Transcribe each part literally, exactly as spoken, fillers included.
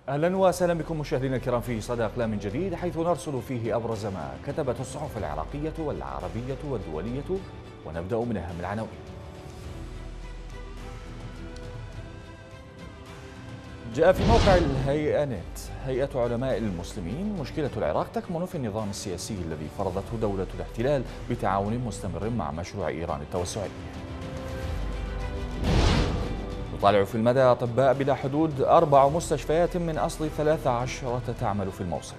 أهلا وسهلا بكم مشاهدينا الكرام في صدى أقلام جديد، حيث نرصد فيه أبرز ما كتبت الصحف العراقية والعربية والدولية، ونبدأ من أهم العناوين. جاء في موقع الهيئة نت: هيئة علماء المسلمين، مشكلة العراق تكمن في النظام السياسي الذي فرضته دولة الاحتلال بتعاون مستمر مع مشروع إيران التوسعي. نطالع في المدى: أطباء بلا حدود، أربع مستشفيات من أصل ثلاث عشرة تعمل في الموصل.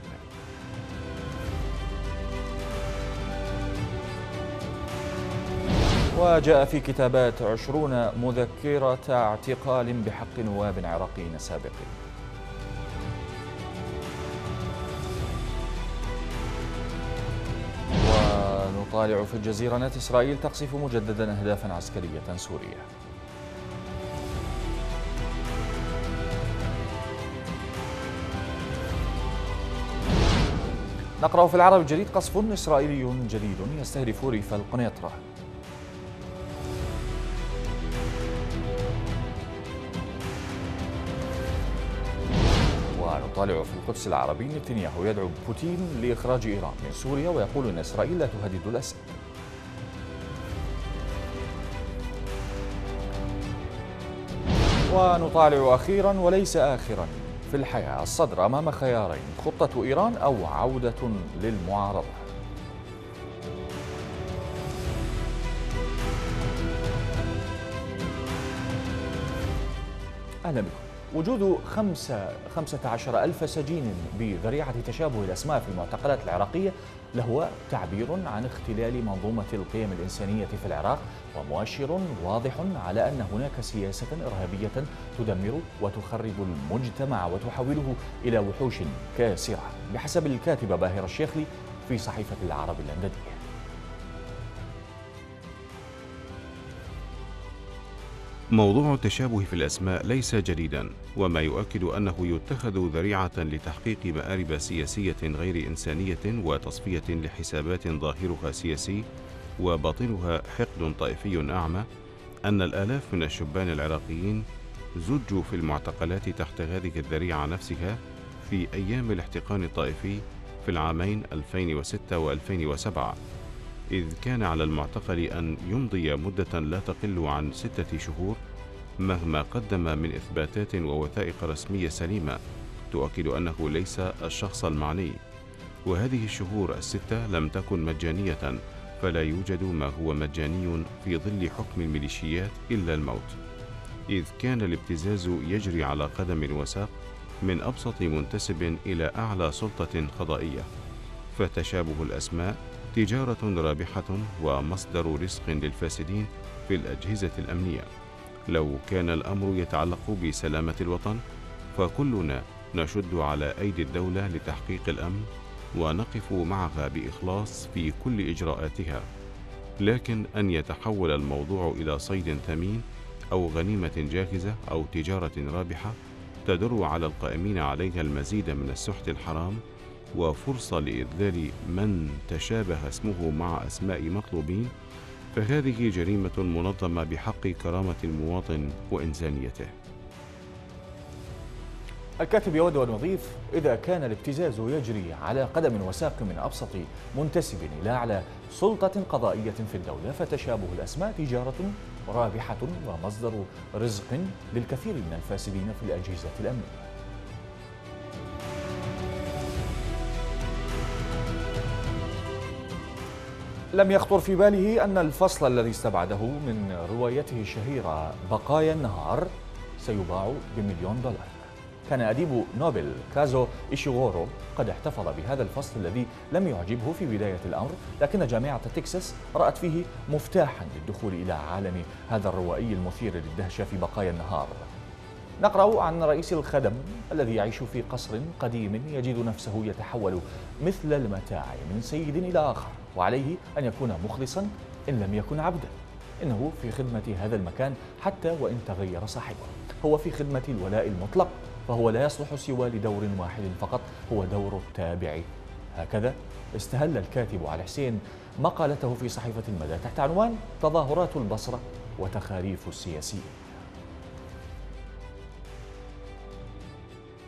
وجاء في كتابات عشرون مذكرة اعتقال بحق نواب عراقيين سابقين. ونطالع في الجزيرة نت: إسرائيل تقصف مجددا أهدافا عسكرية سورية. نقرأ في العرب الجديد: قصف إسرائيلي جديد يستهدف ريف القنيطرة. ونطالع في القدس العربي: نتنياهو يدعو بوتين لإخراج إيران من سوريا، ويقول أن إسرائيل لا تهدد الأسد. ونطالع أخيرا وليس آخرا في الحياة: الصدر أمام خيارين، خطة إيران أو عودة للمعارضة. أهلا بكم. وجود خمسة خمسة عشر ألف سجين بذريعة تشابه الأسماء في المعتقلات العراقية لهو تعبير عن اختلال منظومة القيم الإنسانية في العراق، ومؤشر واضح على أن هناك سياسة إرهابية تدمر وتخرب المجتمع وتحوله إلى وحوش كاسرة، بحسب الكاتبة باهرة الشيخلي في صحيفة العرب اللندنية. موضوع التشابه في الأسماء ليس جديدا، وما يؤكد أنه يتخذ ذريعة لتحقيق مآرب سياسية غير إنسانية وتصفية لحسابات ظاهرها سياسي وباطنها حقد طائفي أعمى. أن الآلاف من الشبان العراقيين زجوا في المعتقلات تحت هذه الذريعة نفسها في أيام الاحتقان الطائفي في العامين ألفين وستة وألفين وسبعة، إذ كان على المعتقل أن يمضي مدة لا تقل عن ستة شهور مهما قدم من إثباتات ووثائق رسمية سليمة تؤكد أنه ليس الشخص المعني. وهذه الشهور الستة لم تكن مجانية، فلا يوجد ما هو مجاني في ظل حكم الميليشيات إلا الموت، إذ كان الابتزاز يجري على قدم وساق من أبسط منتسب إلى أعلى سلطة قضائية. فتشابه الأسماء تجارة رابحة ومصدر رزق للفاسدين في الأجهزة الأمنية. لو كان الأمر يتعلق بسلامة الوطن فكلنا نشد على أيدي الدولة لتحقيق الأمن ونقف معها بإخلاص في كل إجراءاتها، لكن أن يتحول الموضوع إلى صيد ثمين أو غنيمة جاهزة أو تجارة رابحة تدر على القائمين عليها المزيد من السحت الحرام وفرصة لإذلال من تشابه اسمه مع أسماء مطلوبين، فهذه جريمة منظمة بحق كرامة المواطن وإنسانيته. الكاتب يود أن يضيف: إذا كان الابتزاز يجري على قدم وساق من أبسط منتسب إلى أعلى سلطة قضائية في الدولة، فتشابه الأسماء تجارة رابحة ومصدر رزق للكثير من الفاسدين في الأجهزة الأمنية. لم يخطر في باله أن الفصل الذي استبعده من روايته الشهيرة بقايا النهار سيباع بمليون دولار. كان أديب نوبل كازو إيشيغورو قد احتفظ بهذا الفصل الذي لم يعجبه في بداية الأمر، لكن جامعة تكساس رأت فيه مفتاحا للدخول إلى عالم هذا الروائي المثير للدهشة في بقايا النهار. نقرأ عن رئيس الخدم الذي يعيش في قصر قديم يجد نفسه يتحول مثل المتاع من سيد إلى آخر، وعليه أن يكون مخلصا إن لم يكن عبدا. إنه في خدمة هذا المكان حتى وإن تغير صاحبه، هو في خدمة الولاء المطلق، فهو لا يصلح سوى لدور واحد فقط، هو دور التابع. هكذا استهل الكاتب علي حسين مقالته في صحيفة المدى تحت عنوان تظاهرات البصرة وتخاريف السياسيين.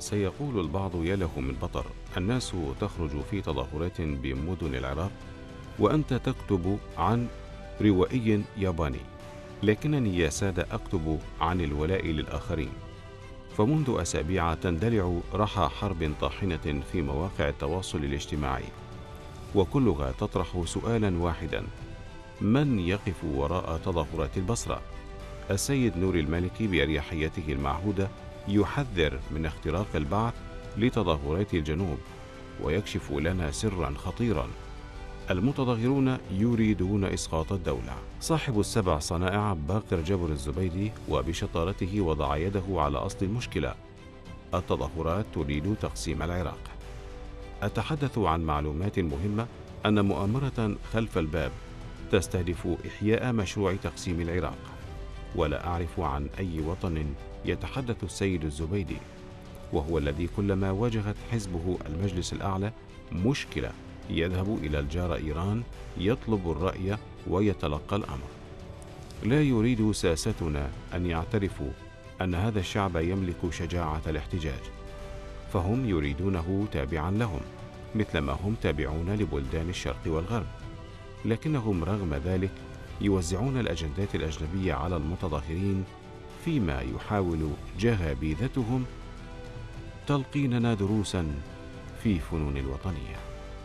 سيقول البعض يا له من بطر، الناس تخرج في تظاهرات بمدن العراق وأنت تكتب عن روائي ياباني، لكنني يا سادة أكتب عن الولاء للآخرين. فمنذ أسابيع تندلع رحى حرب طاحنة في مواقع التواصل الاجتماعي، وكلها تطرح سؤالا واحدا: من يقف وراء تظاهرات البصرة؟ السيد نور المالكي بأريحيته المعهودة يحذر من اختراق البعث لتظاهرات الجنوب، ويكشف لنا سرا خطيرا: المتظاهرون يريدون إسقاط الدولة. صاحب السبع صنائع باقر جبر الزبيدي وبشطارته وضع يده على أصل المشكلة: التظاهرات تريد تقسيم العراق. أتحدث عن معلومات مهمة أن مؤامرة خلف الباب تستهدف إحياء مشروع تقسيم العراق، ولا أعرف عن أي وطن يتحدث السيد الزبيدي، وهو الذي كلما واجهت حزبه المجلس الأعلى مشكلة يذهب إلى الجار إيران يطلب الرأي ويتلقى الأمر. لا يريد ساستنا أن يعترفوا أن هذا الشعب يملك شجاعة الاحتجاج، فهم يريدونه تابعا لهم مثلما هم تابعون لبلدان الشرق والغرب، لكنهم رغم ذلك يوزعون الأجندات الأجنبية على المتظاهرين، فيما يحاول جهابذتهم تلقيننا دروسا في فنون الوطنية.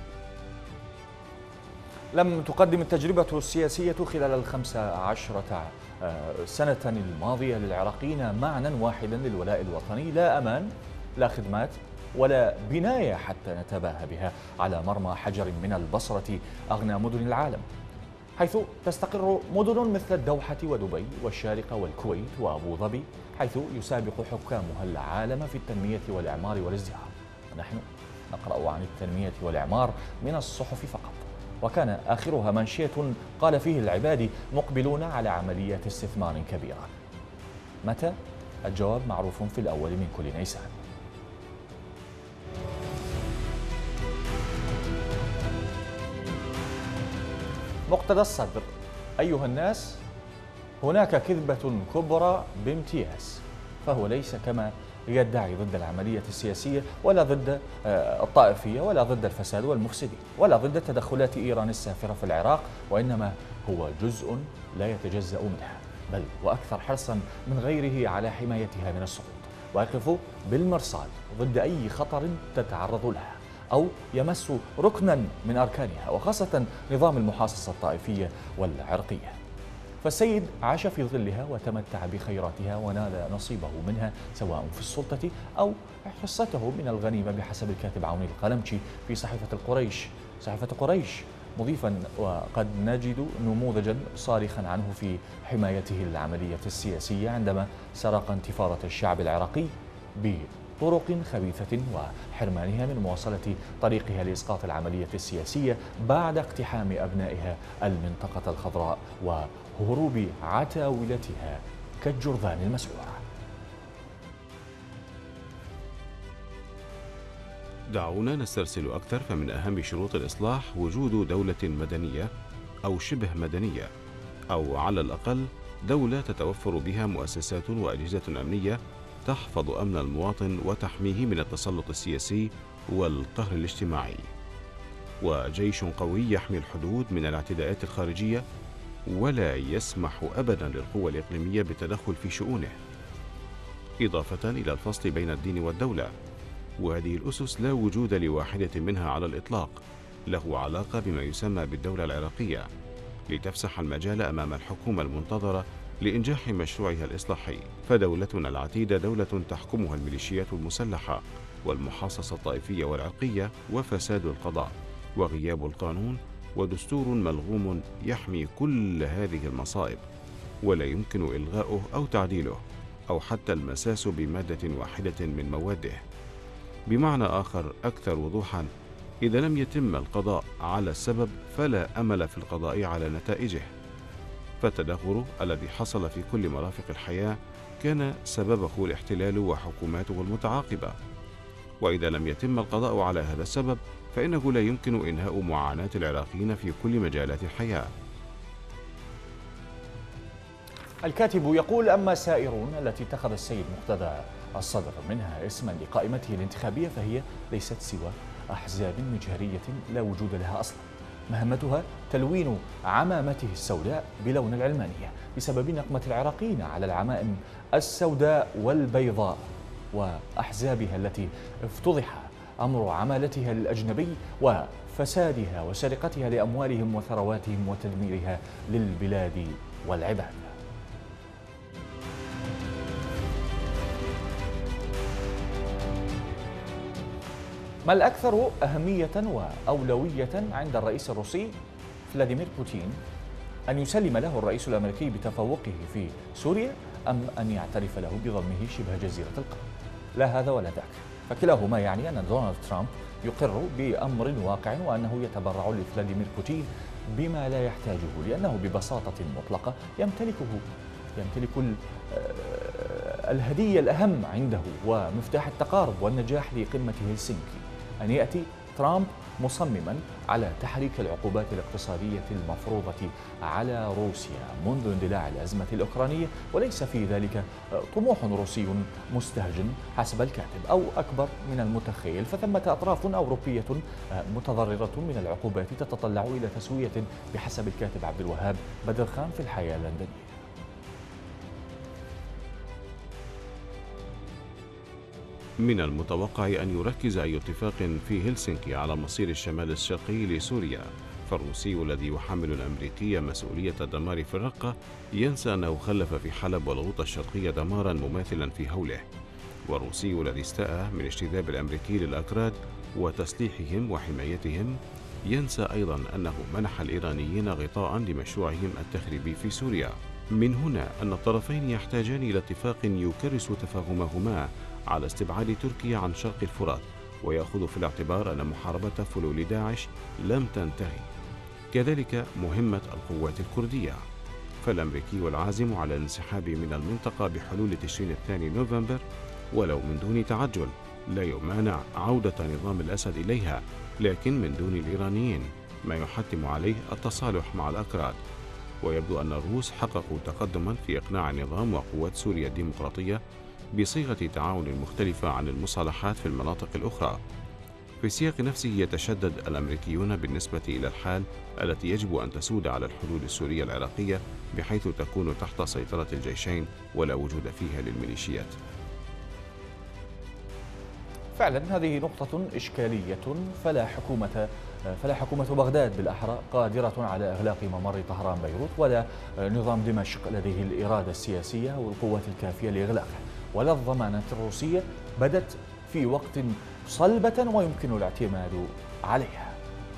لم تقدم التجربة السياسية خلال الخمسة عشرة سنة الماضية للعراقيين معنى واحدا للولاء الوطني: لا أمان، لا خدمات، ولا بناية حتى نتباهى بها على مرمى حجر من البصرة أغنى مدن العالم، حيث تستقر مدن مثل الدوحة ودبي والشارقة والكويت وأبو ظبي، حيث يسابق حكامها العالم في التنمية والإعمار والازدهار. ونحن نقرأ عن التنمية والإعمار من الصحف فقط، وكان آخرها منشية قال فيه العبادي: مقبلون على عملية استثمار كبيرة. متى؟ الجواب معروف في الأول من كل نيسان. مقتدى الصدر: أيها الناس، هناك كذبة كبرى بامتياز، فهو ليس كما يدعي ضد العملية السياسية ولا ضد الطائفية ولا ضد الفساد والمفسدين ولا ضد تدخلات إيران السافرة في العراق، وإنما هو جزء لا يتجزأ منها، بل وأكثر حرصا من غيره على حمايتها من السقوط، ويقف بالمرصاد ضد أي خطر تتعرض لها أو يمس ركنا من أركانها، وخاصة نظام المحاصصة الطائفية والعرقية. فالسيد عاش في ظلها وتمتع بخيراتها ونال نصيبه منها، سواء في السلطة أو حصته من الغنيمة، بحسب الكاتب عون القلمشي في صحيفة القريش صحيفة قريش، مضيفا: وقد نجد نموذجا صارخا عنه في حمايته للعملية السياسية عندما سرق انتفاضة الشعب العراقي بطرق خبيثة وحرمانها من مواصلة طريقها لإسقاط العملية السياسية بعد اقتحام أبنائها المنطقة الخضراء وهروب عتاولتها كالجرذان المسعورة. دعونا نسترسل أكثر. فمن أهم شروط الإصلاح وجود دولة مدنية أو شبه مدنية، أو على الأقل دولة تتوفر بها مؤسسات وأجهزة أمنية تحفظ أمن المواطن وتحميه من التسلط السياسي والقهر الاجتماعي، وجيش قوي يحمي الحدود من الاعتداءات الخارجية ولا يسمح أبدا للقوى الإقليمية بالتدخل في شؤونه، إضافة إلى الفصل بين الدين والدولة، وهذه الأسس لا وجود لواحدة منها على الإطلاق له علاقة بما يسمى بالدولة العراقية، لتفسح المجال أمام الحكومة المنتظرة لإنجاح مشروعها الإصلاحي. فدولتنا العتيدة دولة تحكمها الميليشيات المسلحة والمحاصصة الطائفية والعرقية وفساد القضاء وغياب القانون ودستور ملغوم يحمي كل هذه المصائب، ولا يمكن إلغاؤه أو تعديله أو حتى المساس بمادة واحدة من مواده. بمعنى آخر أكثر وضوحا: إذا لم يتم القضاء على السبب فلا أمل في القضاء على نتائجه. فالتدهور الذي حصل في كل مرافق الحياة كان سببه الاحتلال وحكوماته المتعاقبة، وإذا لم يتم القضاء على هذا السبب فإنه لا يمكن إنهاء معاناة العراقيين في كل مجالات الحياة. الكاتب يقول: أما السائرون التي اتخذ السيد مقتدى الصدر منها اسما لقائمته الانتخابية فهي ليست سوى أحزاب مجهرية لا وجود لها أصلا، مهمتها تلوين عمامته السوداء بلون العلمانية بسبب نقمة العراقيين على العمائم السوداء والبيضاء وأحزابها التي افتضح أمر عمالتها للأجنبي وفسادها وسرقتها لأموالهم وثرواتهم وتدميرها للبلاد والعباد. ما الأكثر أهمية وأولوية عند الرئيس الروسي فلاديمير بوتين؟ أن يسلم له الرئيس الأمريكي بتفوقه في سوريا أم أن يعترف له بضمه شبه جزيرة القرم؟ لا هذا ولا ذاك، فكلاهما يعني أن دونالد ترامب يقر بأمر واقع وأنه يتبرع لفلاديمير بوتين بما لا يحتاجه، لأنه ببساطة مطلقة يمتلكه يمتلك الهدية الأهم عنده ومفتاح التقارب والنجاح لقمة هلسنكي، أن يأتي ترامب مصمما على تحريك العقوبات الاقتصادية المفروضة على روسيا منذ اندلاع الأزمة الأوكرانية، وليس في ذلك طموح روسي مستهجن حسب الكاتب أو أكبر من المتخيل، فثمة أطراف أوروبية متضررة من العقوبات تتطلع إلى تسوية بحسب الكاتب عبد الوهاب بدر خان في الحياة اللندنية. من المتوقع أن يركز أي اتفاق في هلسنكي على مصير الشمال الشرقي لسوريا، فالروسي الذي يحمل الأمريكي مسؤولية الدمار في الرقة ينسى أنه خلف في حلب والغوطة الشرقية دمارا مماثلا في هوله، والروسي الذي استاء من اجتذاب الأمريكي للأكراد وتسليحهم وحمايتهم ينسى أيضا أنه منح الإيرانيين غطاء لمشروعهم التخريبي في سوريا. من هنا أن الطرفين يحتاجان إلى اتفاق يكرس تفاهمهما على استبعاد تركيا عن شرق الفرات، ويأخذ في الاعتبار أن محاربة فلول داعش لم تنتهي، كذلك مهمة القوات الكردية، فالأمريكي العازم على الانسحاب من المنطقة بحلول تشرين الثاني نوفمبر ولو من دون تعجل لا يمانع عودة نظام الأسد إليها، لكن من دون الإيرانيين، ما يحتم عليه التصالح مع الأكراد. ويبدو أن الروس حققوا تقدما في إقناع النظام وقوات سوريا الديمقراطية بصيغة تعاون مختلفة عن المصالحات في المناطق الأخرى. في السياق نفسه يتشدد الأمريكيون بالنسبة إلى الحال التي يجب أن تسود على الحدود السورية العراقية بحيث تكون تحت سيطرة الجيشين ولا وجود فيها للميليشيات. فعلا هذه نقطة إشكالية، فلا حكومة فلا حكومة بغداد بالأحرى قادرة على إغلاق ممر طهران بيروت، ولا نظام دمشق لديه الإرادة السياسية والقوات الكافية لإغلاقه، ولا الضمانات الروسية بدت في وقت صلبة ويمكن الاعتماد عليها.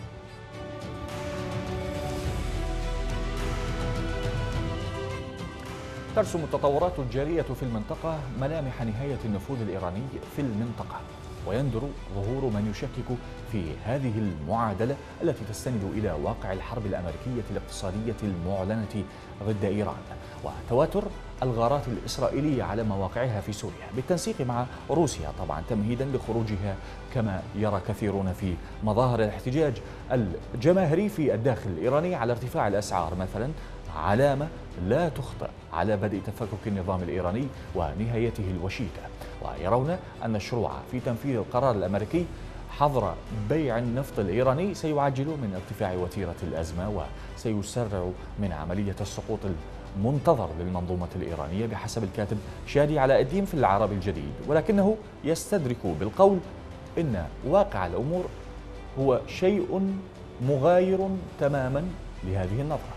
ترسم التطورات الجارية في المنطقة ملامح نهاية النفوذ الإيراني في المنطقة، ويندر ظهور من يشكك في هذه المعادلة التي تستند إلى واقع الحرب الأمريكية الاقتصادية المعلنة ضد إيران وتواتر الغارات الإسرائيلية على مواقعها في سوريا بالتنسيق مع روسيا طبعا تمهيدا لخروجها كما يرى كثيرون في مظاهر الاحتجاج الجماهيري في الداخل الإيراني على ارتفاع الأسعار مثلا، علامة لا تخطئ على بدء تفكك النظام الإيراني ونهايته الوشيكة، ويرون أن الشروع في تنفيذ القرار الأمريكي حظر بيع النفط الإيراني سيعجل من ارتفاع وتيرة الأزمة وسيسرع من عملية السقوط المنتظر للمنظومة الإيرانية بحسب الكاتب شادي علاء الدين في العربي الجديد، ولكنه يستدرك بالقول إن واقع الأمور هو شيء مغاير تماما لهذه النظرة.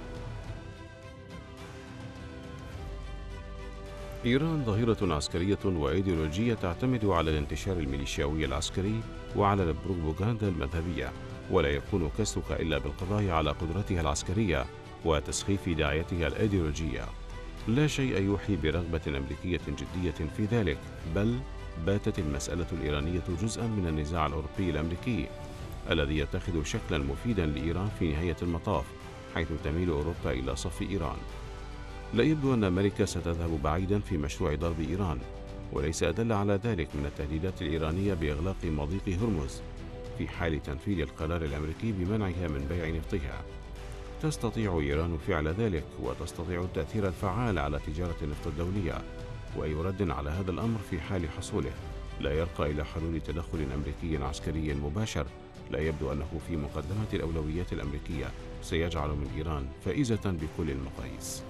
إيران ظاهرة عسكرية وإيديولوجية تعتمد على الانتشار الميليشياوي العسكري وعلى البروباغندا المذهبية، ولا يكون كسرك إلا بالقضاء على قدرتها العسكرية وتسخيف داعيتها الإيديولوجية. لا شيء يوحي برغبة أمريكية جدية في ذلك، بل باتت المسألة الإيرانية جزءا من النزاع الأوروبي الأمريكي الذي يتخذ شكلا مفيدا لإيران في نهاية المطاف، حيث تميل أوروبا إلى صف إيران. لا يبدو أن أمريكا ستذهب بعيدا في مشروع ضرب إيران، وليس أدل على ذلك من التهديدات الإيرانية بإغلاق مضيق هرمز في حال تنفيذ القرار الأمريكي بمنعها من بيع نفطها. تستطيع إيران فعل ذلك وتستطيع التأثير الفعال على تجارة النفط الدولية، وأي رد على هذا الأمر في حال حصوله لا يرقى إلى حلول تدخل أمريكي عسكري مباشر لا يبدو أنه في مقدمة الأولويات الأمريكية سيجعل من إيران فائزة بكل المقاييس.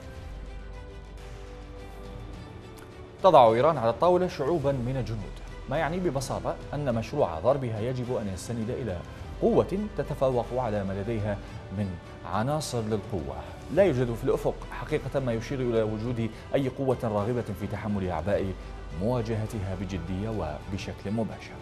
تضع إيران على الطاولة شعوبا من الجنود، ما يعني ببساطة أن مشروع ضربها يجب أن يستند إلى قوة تتفوق على ما لديها من عناصر للقوة. لا يوجد في الأفق حقيقة ما يشير إلى وجود أي قوة راغبة في تحمل أعباء مواجهتها بجدية وبشكل مباشر.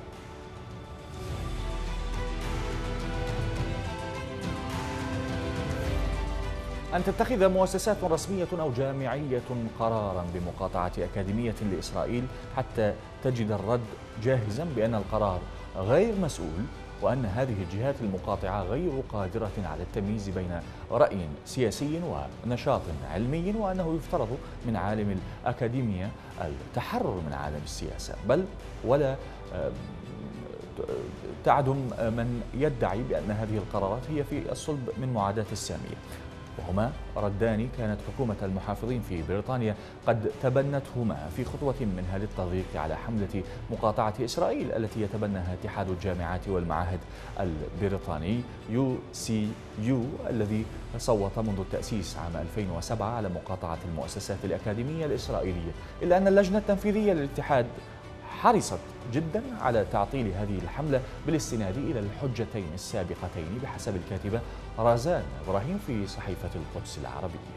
أن تتخذ مؤسسات رسمية أو جامعية قراراً بمقاطعة أكاديمية لإسرائيل حتى تجد الرد جاهزاً بأن القرار غير مسؤول، وأن هذه الجهات المقاطعة غير قادرة على التمييز بين رأي سياسي ونشاط علمي، وأنه يفترض من عالم الأكاديمية التحرر من عالم السياسة، بل ولا تعدم من يدعي بأن هذه القرارات هي في الصلب من معاداة السامية. وهما ردان كانت حكومة المحافظين في بريطانيا قد تبنتهما في خطوة منها للتضييق على حملة مقاطعة إسرائيل التي يتبناها اتحاد الجامعات والمعاهد البريطاني يو سي يو، الذي صوت منذ التأسيس عام ألفين وسبعة على مقاطعة المؤسسات الأكاديمية الإسرائيلية، إلا أن اللجنة التنفيذية للاتحاد حرصت جدا على تعطيل هذه الحملة بالاستناد إلى الحجتين السابقتين بحسب الكاتبة رزان إبراهيم في صحيفة القدس العربية.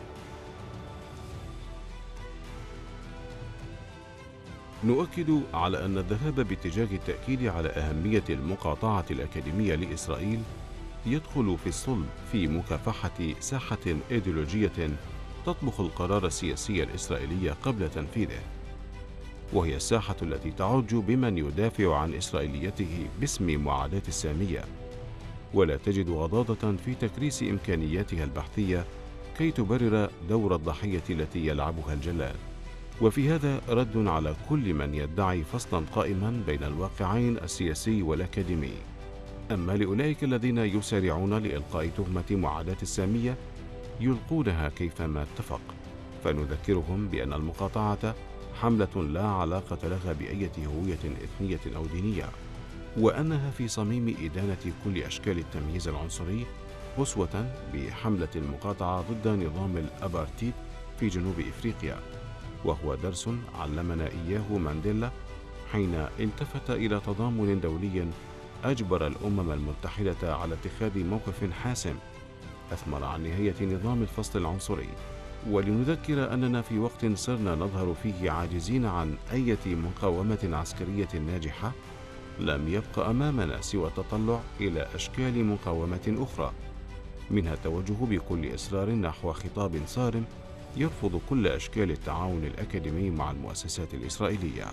نؤكد على أن الذهاب باتجاه التأكيد على أهمية المقاطعة الأكاديمية لإسرائيل يدخل في الصلب في مكافحة ساحة إيديولوجية تطبخ القرار السياسي الإسرائيلي قبل تنفيذه، وهي الساحة التي تعج بمن يدافع عن إسرائيليته باسم معاداة السامية، ولا تجد غضاضة في تكريس إمكانياتها البحثية كي تبرر دور الضحية التي يلعبها الجلاد. وفي هذا رد على كل من يدعي فصلا قائما بين الواقعين السياسي والأكاديمي. أما لأولئك الذين يسارعون لإلقاء تهمة معاداة السامية يلقونها كيفما اتفق، فنذكرهم بأن المقاطعة حملة لا علاقة لها بأية هوية إثنية أو دينية، وأنها في صميم إدانة كل أشكال التمييز العنصري، أسوة بحملة المقاطعة ضد نظام الأبارتيد في جنوب إفريقيا، وهو درس علمنا إياه مانديلا حين التفت إلى تضامن دولي أجبر الأمم المتحدة على اتخاذ موقف حاسم أثمر عن نهاية نظام الفصل العنصري. ولنذكر أننا في وقت صرنا نظهر فيه عاجزين عن أي مقاومة عسكرية ناجحة، لم يبق أمامنا سوى التطلع إلى أشكال مقاومة أخرى، منها التوجه بكل إصرار نحو خطاب صارم يرفض كل أشكال التعاون الأكاديمي مع المؤسسات الإسرائيلية.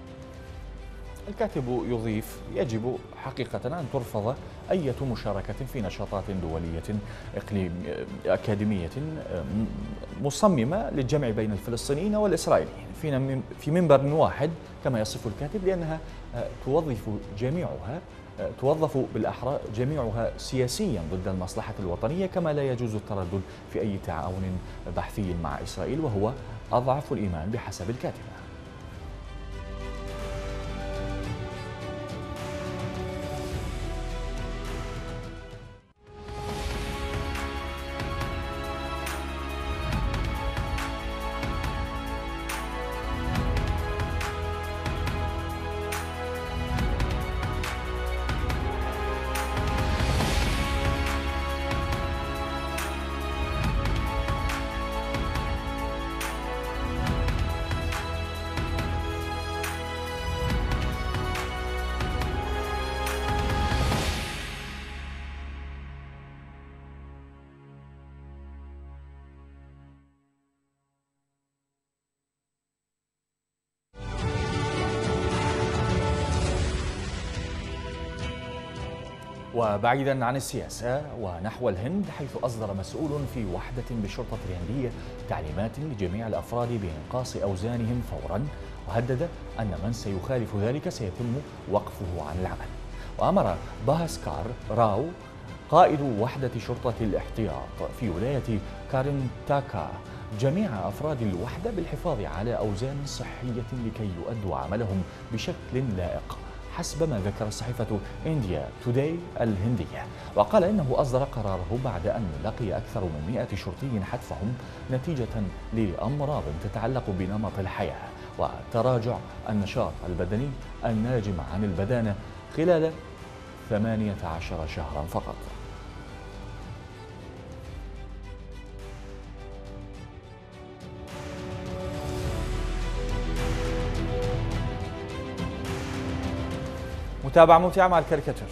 الكاتب يضيف: يجب حقيقة أن ترفض أي مشاركة في نشاطات دولية إقليم أكاديمية مصممة للجمع بين الفلسطينيين والإسرائيليين في منبر واحد كما يصف الكاتب، لأنها توظف جميعها توظف بالأحرى جميعها سياسيا ضد المصلحة الوطنية، كما لا يجوز التردد في أي تعاون بحثي مع إسرائيل، وهو أضعف الإيمان بحسب الكاتبة. وبعيدا عن السياسة ونحو الهند، حيث أصدر مسؤول في وحدة بالشرطة الهندية تعليمات لجميع الأفراد بإنقاص أوزانهم فورا، وهدد أن من سيخالف ذلك سيتم وقفه عن العمل. وأمر باهاسكار راو قائد وحدة شرطة الاحتياط في ولاية كارنتاكا جميع أفراد الوحدة بالحفاظ على أوزان صحية لكي يؤدوا عملهم بشكل لائق، حسب ما ذكر صحيفة إنديا توداي الهندية. وقال إنه أصدر قراره بعد أن لقي أكثر من مئة شرطي حتفهم نتيجة لأمراض تتعلق بنمط الحياة وتراجع النشاط البدني الناجم عن البدانة خلال ثمانية عشر شهرا فقط. متابعة ممتعة مع الكاريكاتير.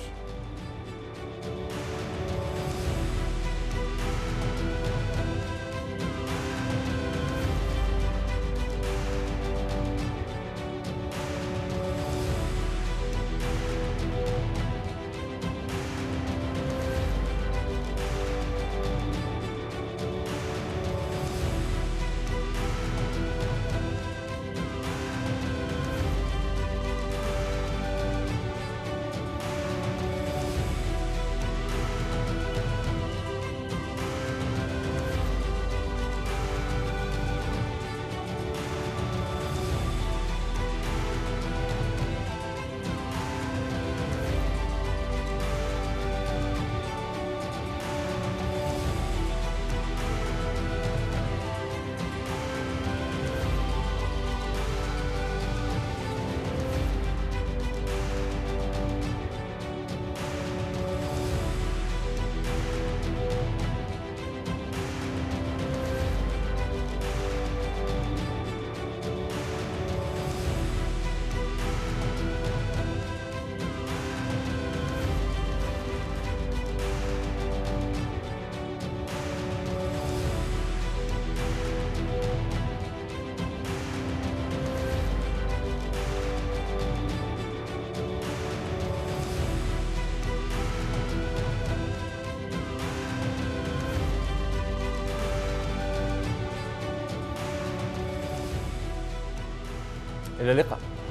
إلى اللقاء.